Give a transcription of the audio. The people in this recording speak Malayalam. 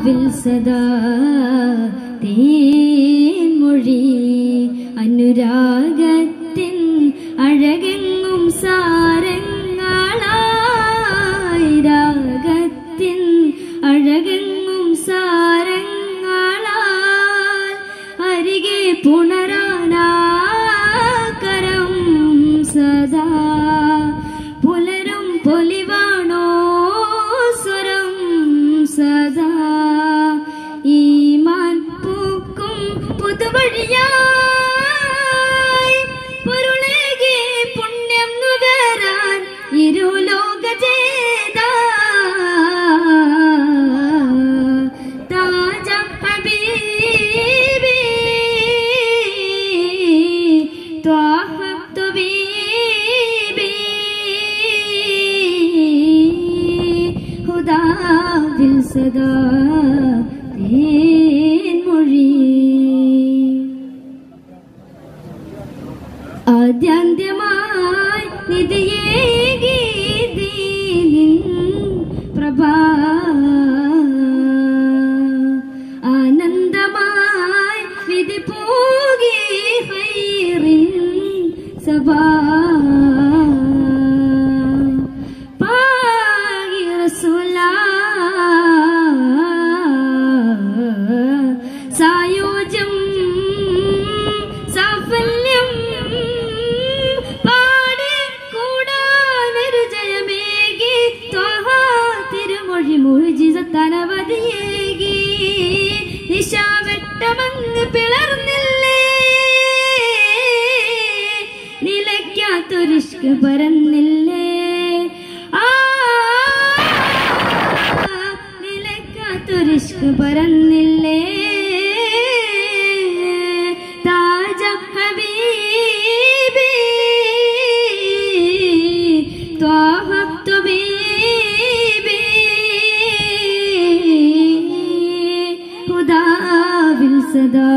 ഹുദാവിൽ സദാ തേൻമൊഴി അനുരാഗത്തിൻ അഴകെങ്ങും സാരങ്ങളായി രാഗത്തിൻ അഴകെങ്ങും സാരങ്ങളാൽ അരികെ പുണരാനാകരം സദാ പുലരും പൊലിവാണോ സ്വരം സദാ ഈമാൻ പൂക്കും പുതുവഴിയായി പൊരുളേകി പുണ്യം നുകരാൻ ഇരുലോക ചേത താജ ഹബീബി ത്വാഹ തുബീബി ഹുദാവിൽ സദാ തേൻമൊഴി ആദ്യാന്ത്യമായി നിധിയേകി ദീനിൻ പ്രഭാ ആനന്ദമായി വിധി പോകി ഹൈറിൻ സഭാ പാകി റസൂലാ സായോജ്യം സാഫല്യം പാടിക്കൂടാനൊരു ജയമേകി ത്വഹ തിരുമൊഴി മുഅ്ജിസത്തനവധിയേകി നിശാവെട്ടമങ്ങ് പിളർന്നില്ലേ നിലയ്ക്കാത്തൊരിഷ്ക് പരന്നില്ലേ നിലയ്ക്കാത്തൊരിഷ്ക് പരന്നില്ലേ താജ ഹബീബി ത്വാഹ തുബീബി ഹുദാവിൽ സദാ